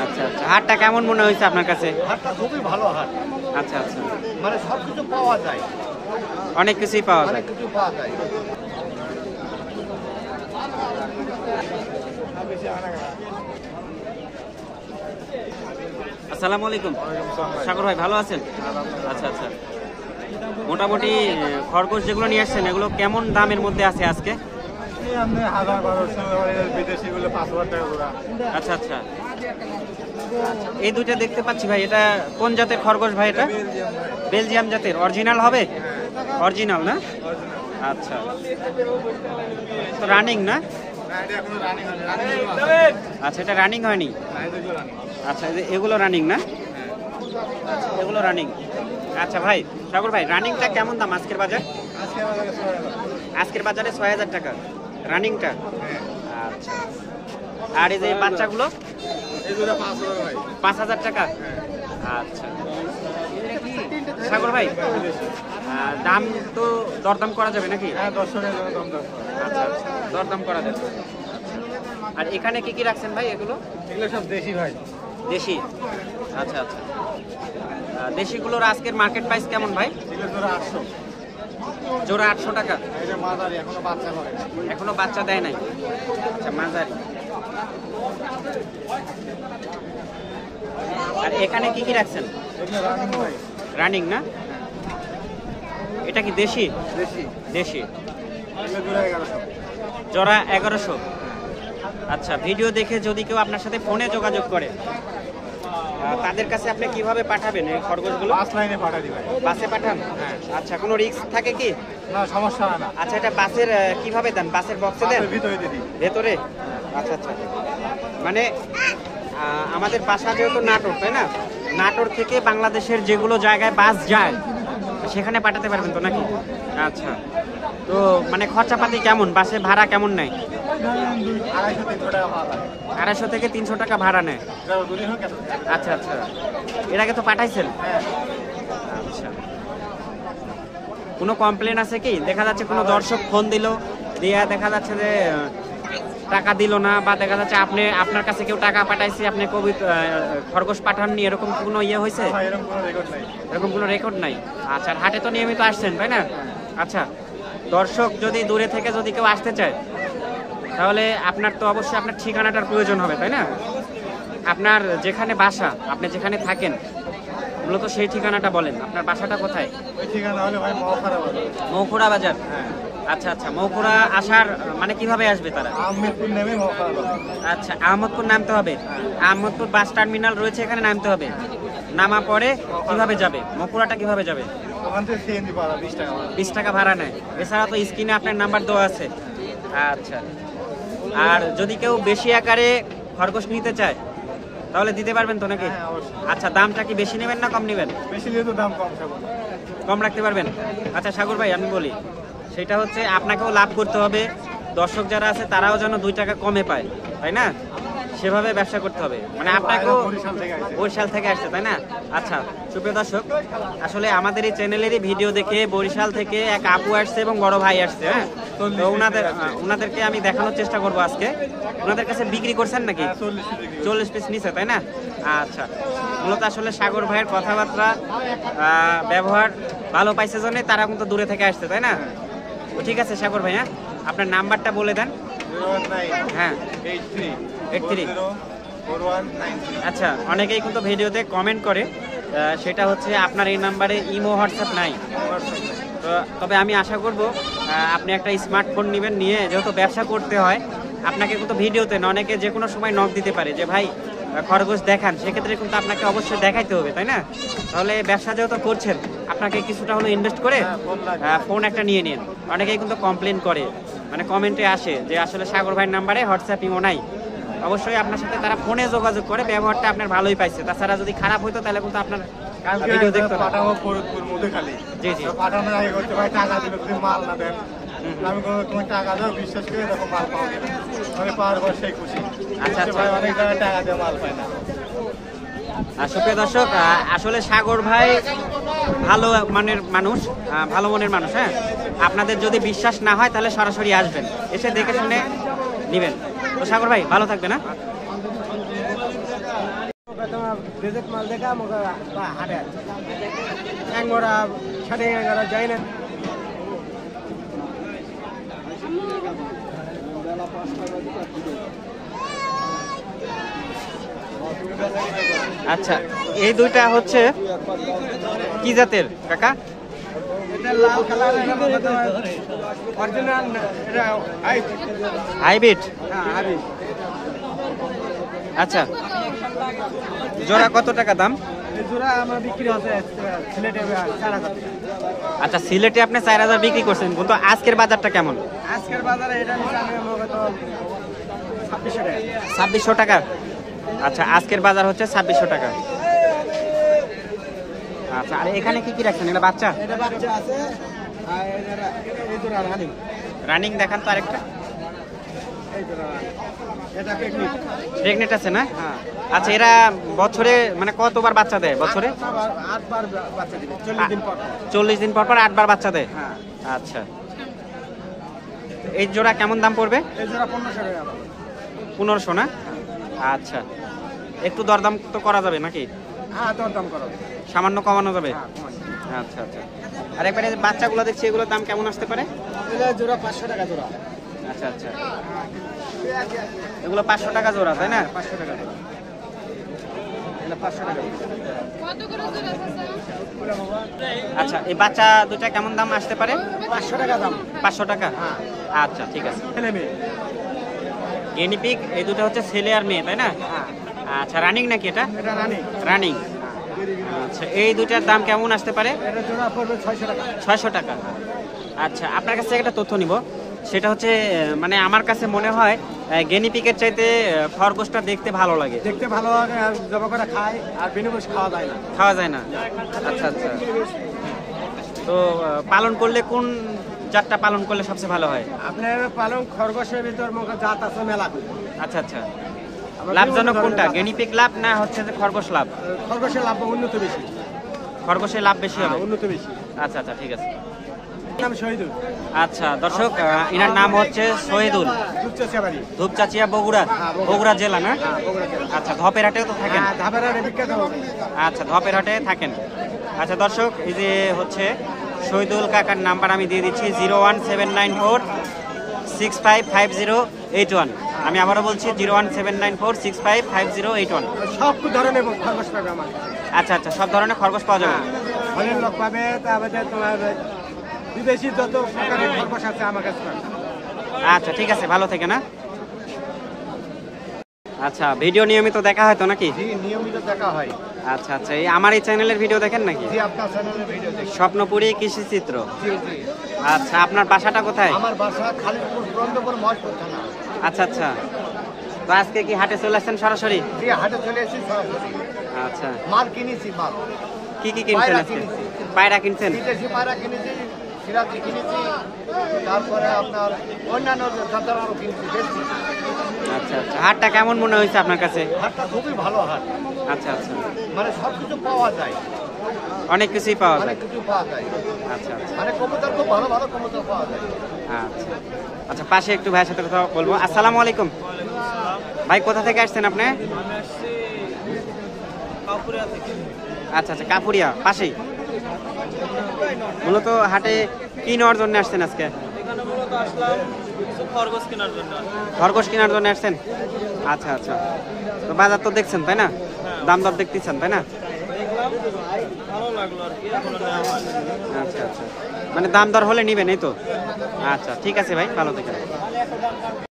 আচ্ছা আচ্ছা, হাটটা কেমন মনে হয়েছে আপনার কাছে? হাটটা খুবই ভালো হাট, আচ্ছা আচ্ছা, মানে সব কিছু পাওয়া যায়, অনেক কিছুই পাওয়া যায়। অনেক কিছু পাওয়া যায়। আসসালামু আলাইকুম সাগর ভাই, ভালো আছেন? আচ্ছা আচ্ছা, মোটামুটি খরগোশ যেগুলো নিয়ে আসছেন এগুলো কেমন দামের মধ্যে আছে আজকে? আপনি 1000-1200, বিদেশিগুলো 5000 টাকা করে। আচ্ছা আচ্ছা, এই দুইটা দেখতে পাচ্ছি ভাই, এটা কোন জাতের খরগোশ ভাই? এটা বেলজিয়াম জাতের, অরিজিনাল হবে? অরিজিনাল না? আচ্ছা, তো রানিং না? আচ্ছা, এটা রানিং হয়নি? আচ্ছা, এগুলো রানিং না? আচ্ছা, এগুলো রানিং। আচ্ছা ভাই, সাগর ভাই, রানিংটা কেমন দাম আজকের বাজার? আজকের বাজারে 6000 টাকা রানিংটা। আচ্ছা, আর এই যে বাচ্চাগুলো 5000 টাকা। আচ্ছা সাগর ভাই, দাম তো দরদাম করা যাবে নাকি? আচ্ছা আচ্ছা, দরদাম করা যাবে। আর এখানে কি কি রাখছেন ভাই? এগুলো সব দেশি ভাই, দেশি। আচ্ছা আচ্ছা, দেশিগুলোর আজকের মার্কেট প্রাইস কেমন ভাই? জোড়া 800 টাকা। এখনো বাচ্চা দেয় নাই? আচ্ছা, মাঝারি। আর এখানে কি কি রাখছেন? রানিং না? এটা কি দেশি? দেশি। জোড়া 1100। আচ্ছা, ভিডিও দেখে যদি কেউ আপনার সাথে ফোনে যোগাযোগ করে তাদের কাছে আপনি কিভাবে পাঠাবেন এই খরগোশগুলো? লাইনে পাঠাই দিবেন। বাসে পাঠান? হ্যাঁ। আচ্ছা, কোনো রিস্ক থাকে কি? না, সমস্যা না। আচ্ছা, এটা বাসের কিভাবে দেন? বাসের বক্সে দেন? ভিতরে দিই। ভেতরে? আচ্ছা আচ্ছা, মানে আমাদের বাসা যেহেতু নাটোর, তাই না? নাটোর থেকে বাংলাদেশের যেগুলো জায়গায় বাস যায় সেখানে পাঠাতে পারবেন তো নাকি? আচ্ছা, তো মানে খরচাপাতি কেমন? বাসে ভাড়া কেমন নেয়? 250 থেকে 300 টাকা ভাড়া নেয়। আচ্ছা আচ্ছা, এর আগে তো পাঠাইছেন? আচ্ছা, কোনো কমপ্লেন আছে কি? দেখা যাচ্ছে কোনো দর্শক ফোন দিল, দিয়ে দেখা যাচ্ছে যে টাকা দিল না, বা দেখা যাচ্ছে আপনার কাছে কেউ টাকা পাঠাইছে, আপনি খরগোশ পাঠাননি, এরকম কোনো ইয়ে হয়েছে? এরকম কোনো রেকর্ড নাই। আচ্ছা, হাটে তো নিয়মিত আসছেন, তাই না? আচ্ছা, দর্শক যদি দূরে থেকে যদি কেউ আসতে চায় তাহলে আপনার তো অবশ্যই আপনার ঠিকানাটার প্রয়োজন হবে, তাই না? আপনার যেখানে বাসা, আপনি যেখানে থাকেন মূলত সেই ঠিকানাটা বলেন। আপনার বাসাটা কোথায়? মৌখুড়া বাজার। আচ্ছা আচ্ছা, মৌখুড়া আসার মানে কিভাবে আসবে তারা? আচ্ছা, আহমদপুর নামতে হবে? আহমদপুর বাস টার্মিনাল রয়েছে, এখানে নামতে হবে। নামা পরে কিভাবে যাবে? মৌখুড়াটা কিভাবে যাবে? 20 টাকা ভাড়া নেয়। এছাড়া তো স্ক্রিনে আপনার নাম্বার দেওয়া আছে। আচ্ছা, আর যদি কেউ বেশি আকারে খরগোশ নিতে চায় তাহলে দিতে পারবেন তো নাকি? আচ্ছা, দামটা কি বেশি নেবেন না কম নেবেন? বেশি নিলে তো দাম কম রাখতে পারবেন। আচ্ছা সাগর ভাই, আমি বলি, সেটা হচ্ছে আপনাকেও লাভ করতে হবে, দর্শক যারা আছে তারাও যেন 2 টাকা কমে পায়, তাই না? সেভাবে ব্যবসা করতে হবে। মানে আপনাকেও বরিশাল থেকে আসছে, তাই না? আচ্ছা, সুপ্রিয় দর্শক, আসলে আমাদের এই চ্যানেলেরই ভিডিও দেখে বরিশাল থেকে এক আপু আসছে এবং বড় ভাই আসছে। হ্যাঁ, তো ওনাদেরকে আমি দেখানোর চেষ্টা করবো আজকে। ওনাদের কাছে বিক্রি করছেন নাকি? 40 পিস নিছে, তাই না? আচ্ছা, মূলত আসলে সাগর ভাইয়ের কথাবার্তা ব্যবহার ভালো পাইছে জন্য তারা কিন্তু দূরে থেকে আসছে, তাই না? তো ঠিক আছে সাগর ভাই, হ্যাঁ, আপনার নাম্বারটা বলে দেন। হ্যাঁ, 83। আচ্ছা, অনেকেই কিন্তু ভিডিওতে কমেন্ট করে, সেটা হচ্ছে আপনার এই নাম্বারে ইমো হোয়াটসঅ্যাপ নাই। তো তবে আমি আশা করব আপনি একটা স্মার্টফোন নেবেন, নিয়ে যেহেতু ব্যবসা করতে হয় আপনাকে কিন্তু ভিডিওতে অনেকে যে কোনো সময় নক দিতে পারে যে ভাই খরগোশ দেখান, সেক্ষেত্রে কিন্তু আপনাকে অবশ্যই দেখাইতে হবে, তাই না? তাহলে ব্যবসা যেহেতু করছেন আপনাকে কিছুটা হলো ইনভেস্ট করে ফোন একটা নিয়ে নিন। অনেকেই কিন্তু কমপ্লেন করে, মানে কমেন্টে আসে যে আসলে সাগর ভাইয়ের নাম্বারে হোয়াটসঅ্যাপ ইমো নাই। অবশ্যই আপনার সাথে তারা ফোনে যোগাযোগ করে, ব্যবহারটা আপনার ভালোই পাইছে। তাছাড়া যদি খারাপ হইতো তাহলে কিন্তু আপনার ভিডিও দেখতে পাঠাবো ফরিদপুর মধ্যে খালি। জি জি, পাঠানোর আগে করতে ভাই টাকা দিলে তুমি মাল না দেন, আমি কোনো তোমার টাকা দাও, বিশ্বাস করে দেখো মাল পাও কিনা, আমি পাওয়ার পর সেই খুশি। আচ্ছা ভাই, অনেক জায়গায় টাকা দিয়ে মাল পায় না। সুপ্রিয় দর্শক, আসলে সাগর ভাই ভালো মানের মানুষ, ভালো মনের মানুষ। হ্যাঁ, আপনাদের যদি বিশ্বাস না হয় তাহলে সরাসরি আসবেন, এসে দেখে শুনে নেবেন। তো সাগর ভাই ভালো থাকবেন। না তোমার রিজেক্ট মাল দেখা আমাকে হাটে একবার সাড়ে 11 যাই না। আচ্ছা, এই দুইটা হচ্ছে কি জাতের কাকা? এটা লাল কালার, অরিজিনাল এটা হাইব্রিড। হ্যাঁ হাইব্রিড। আচ্ছা, জোড়া কত টাকা দাম? এই জোড়া আমার বিক্রি হচ্ছে সিলেটে 4000। আচ্ছা, সিলেটে আপনি 4000 বিক্রি করছেন, কিন্তু আজকের বাজারটা কেমন? আজকের বাজারে এটা নিচে আমি আমাকে তো 2600 টাকা। 2600 টাকা। আচ্ছা, আজকের বাজার হচ্ছে 2600 টাকা। আচ্ছা, আর এখানে কি কি রাখছেন? এটা বাচ্চা এটা বাচ্চা আছে আর এই জোড়া রানিং। রানিং দেখান তো আরেকটা। এই জোড়া এটা পিকনিক। প্রেগনেন্ট আছে না? হ্যাঁ। আচ্ছা, এরা বছরে মানে কতবার বাচ্চা দেয়? বছরে 8 বার বাচ্চা দিবে 40 দিন পর। 40 দিন পর পর 8 বার বাচ্চা দেয়। হ্যাঁ। আচ্ছা, এই জোড়া কেমন দাম পড়বে? এই জোড়া 1500 টাকা। 1500 না? আচ্ছা, একটু দরদাম তো করা যাবে নাকি? হ্যাঁ তোর দাম করো। সামান্য কমানো যাবে? হ্যাঁ কমান। আচ্ছা আচ্ছা। আর একবারে যে বাচ্চাগুলো দেখছি, এগুলোর দাম কেমন আসতে পারে? এটা জোড়া 500 টাকা জোড়া। আচ্ছা আচ্ছা, এগুলো 500 টাকা জোড়া, তাই না? 500 টাকা জোড়া। এটা 500 টাকা। আচ্ছা, এই বাচ্চা দুটা কেমন দাম আসতে পারে? 500 টাকা দাম। 500 টাকা? হ্যাঁ। আচ্ছা, ঠিক আছে। ছেলে মেয়ে। গিনিপিগ এই দুটো হচ্ছে ছেলে আর মেয়ে, তাই না? হ্যাঁ। আচ্ছা, রানিং নাকি এটা? এটা রানিং। রানিং। আচ্ছা, এই দুটার দাম কেমন আসতে পারে? এটা জোড়া পড়বে 600 টাকা। 600 টাকা। আচ্ছা, আপনার কাছে একটা তথ্য নিব, সেটা হচ্ছে মানে আমার কাছে মনে হয় গেনিপিকের চাইতে খরগোশটা দেখতে ভালো লাগে। দেখতে ভালো লাগে আর জবা করে খায় আর বিনিময় খাওয়া যায় না। খাওয়া যায় না? আচ্ছা আচ্ছা। তো পালন করলে কোন জাতটা পালন করলে সবচেয়ে ভালো হয়? আপনার পালং খরগোশের ভিতর মুখে জাত আছে মেলা। আচ্ছা আচ্ছা। লাভজনক কোনটা? গেনিপিগ লাভ না হচ্ছে যে খরগোশ লাভ? খরগোশের লাভ উন্নত বেশি। খরগোশের লাভ বেশি হবে? উন্নত বেশি। আচ্ছা আচ্ছা, ঠিক আছে। নাম শহীদুল। আচ্ছা দর্শক, এনার নাম হচ্ছে শহীদুল, দুপচাচিয়াবাড়ি। ধূপচাচিয়া, বগুড়া। বগুড়া জেলা না? আচ্ছা, ধপের হাটেও তো থাকেন? ধাবের আর বিখ্যাত। আচ্ছা, ধপের হাটে থাকেন। আচ্ছা দর্শক, এই যে হচ্ছে শহীদুল কাকার নাম্বার আমি দিয়ে দিচ্ছি 01794655081। আমি আবারও বলছি 01794655081। সব ধরনের খরগোশ পাবে আমার। আচ্ছা আচ্ছা, সব ধরনের খরগোশ পাওয়া যাবে? হলের লোক পাবে, তারপরে তোমার বিদেশি যত প্রকারের খরগোশ আছে আমার কাছে পাবে। আচ্ছা, ঠিক আছে, ভালো থেকে না? আচ্ছা, ভিডিও নিয়মিত দেখা হয় তো নাকি? জি, নিয়মিত দেখা হয়। আচ্ছা আচ্ছা, এই আমার এই চ্যানেলের ভিডিও দেখেন নাকি? জি, আপনার চ্যানেলের ভিডিও দেখি। স্বপ্নপুরী কৃষি চিত্র। জি জি। আচ্ছা, আপনার বাসাটা কোথায়? আমার বাসা খালিদপুর ব্রহ্মপুর মহেশপুর থানা। আচ্ছা আচ্ছা, তো আজকে কি হাটে চলে আসছেন সরাসরি? জি, হাটে চলে এসেছি সরাসরি। আচ্ছা, মাল কিনেছি মাল। কি কি কিনছেন পায়রা আজকে? কিনেছি। পায়রা কিনছেন? বিদেশি পায়রা কিনেছি, সিরাজি কিনেছি, তারপরে আপনার অন্যান্য জাতেরও কিনেছি, বেশি। আচ্ছা আচ্ছা, হাটটা কেমন মনে হয়েছে আপনার কাছে? হাটটা খুবই ভালো হাট। আচ্ছা আচ্ছা, মানে সব কিছু পাওয়া যায়, অনেক কিছুই পাওয়া অনেক যায়। কিছু পাওয়া যায়। আচ্ছা আচ্ছা মানে কবুতর খুব ভালো ভালো কবুতর পাওয়া যায়। আচ্ছা আচ্ছা, পাশে একটু ভাইয়ের সাথে কথা বলবো। আসসালামু আলাইকুম ভাই, কোথা থেকে আসছেন আপনি? আচ্ছা আচ্ছা, কাপুরিয়া পাশেই। মূলত হাটে কি নেওয়ার জন্য আসছেন আজকে? খরগোশ কেনার জন্য আসছেন? আচ্ছা আচ্ছা, তো বাজার তো দেখছেন তাই না? দাম দর দেখতেছেন তাই না? আচ্ছা আচ্ছা, মানে দাম দর হলে নিবেন এই তো? আচ্ছা, ঠিক আছে ভাই, ভালো থাকেন।